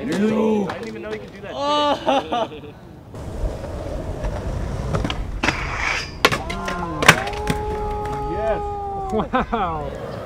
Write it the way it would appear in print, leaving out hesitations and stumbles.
Really? I didn't even know you could do that. Yes. Wow.